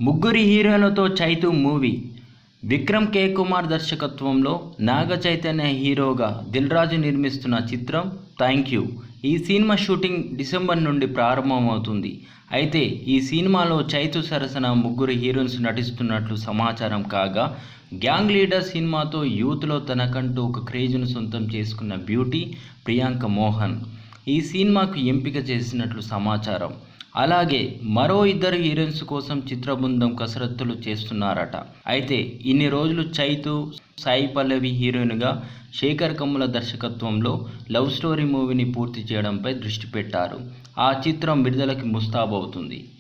ముగ్గురి హీరోలతో Chaitu movie. Vikram K Kumar దర్శకత్వంలో నాగ చైతన్య హీరోగా దిల్ రాజు నిర్మిస్తున్న చిత్రం థ్యాంక్ యూ. ఈ సినిమా షూటింగ్ డిసెంబర్ నుండి ప్రారంభమవుతుంది. అయితే ఈ సినిమాలో చైతు సరసన ముగ్గురు హీరోయిన్స్ నటిస్తున్నట్లు సమాచారం కాగా, గ్యాంగ్ లీడర్ సినిమాతో యూత్లో తనకంటూ ఒక క్రేజ్ను సొంతం చేసుకున్న బ్యూటీ ప్రియాంక మోహన్ ఈ సినిమాకు ఎంపిక చేసినట్లు సమాచారం. అలాగే మరో ఇద్దరు హీరోయిన్స్ కోసం చిత్ర బృందం కసరత్తులు చేస్తున్నారట. అయితే ఇన్ని రోజులు చైతు, సాయి పల్లవి హీరోయిన్గా శేఖర్ కమ్ముల దర్శకత్వంలో లవ్ స్టోరీ మూవీని పూర్తి చేయడంపై దృష్టి పెట్టారు. ఆ చిత్రం విడుదలకి ముస్తాబవుతుంది.